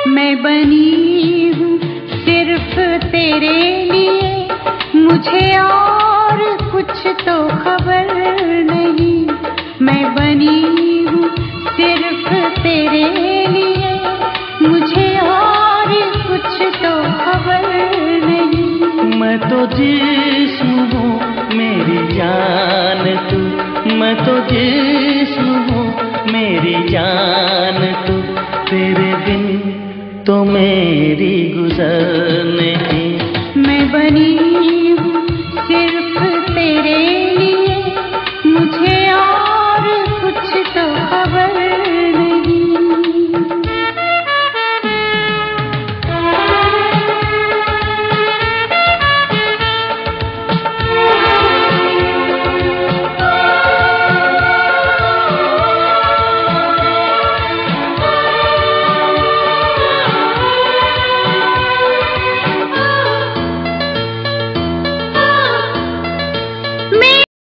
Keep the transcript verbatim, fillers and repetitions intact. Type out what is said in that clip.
मैं बनी हूँ सिर्फ तेरे लिए, मुझे और कुछ तो खबर नहीं। मैं बनी हूँ सिर्फ तेरे लिए, मुझे और कुछ तो खबर नहीं। मैं तो जिस्म हूँ मेरी जान तू, मैं तो जिस्म हूँ मेरी जान तू, तेरे बिन तो मेरी गुजर नहीं। मैं बनी